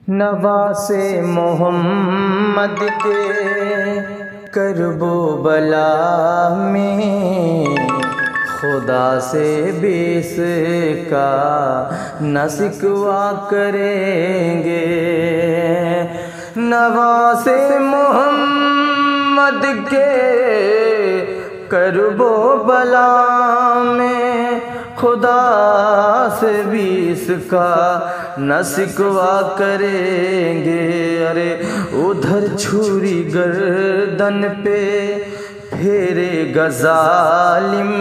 نواسے محمد کے کرب و بلا میں خدا سے بھی اس کا نہ شکوہ کریں گے۔ نواسے محمد کے کرب و بلا میں خدا سے بھی اس کا نہ شکوہ کریں گے۔ ارے ادھر چھری گردن پہ پھیرے گا ظالم،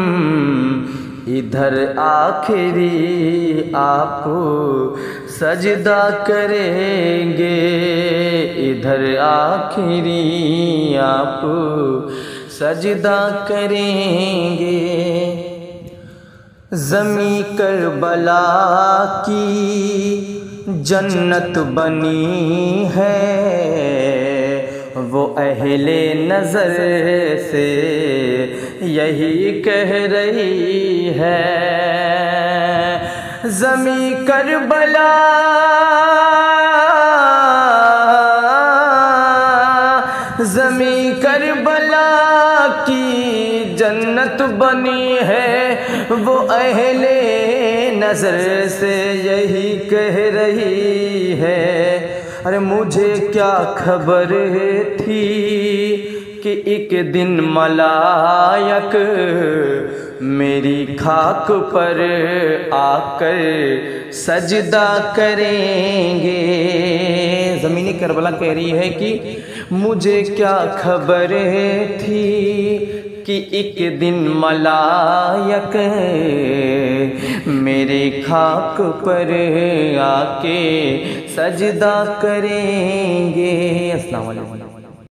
ادھر آخری آپ سجدہ کریں گے، ادھر آخری آپ سجدہ کریں گے۔ زمیں کربلا کی جنت بنی ہے، وہ اہل نظر سے یہی کہہ رہی ہے۔ زمیں کربلا زمیں کربلا کی جنت بنی ہے، وہ اہل نظر سے یہی کہہ رہی ہے۔ ارے مجھے کیا خبر تھی کہ ایک دن ملائک میری خاک پر آ کر سجدہ کریں گے۔ زمین کربلا کہہ رہی ہے کہ مجھے کیا خبر تھی کہ ایک دن ملائک میرے خاک پر آ کے سجدہ کریں گے۔ السلام علیکم۔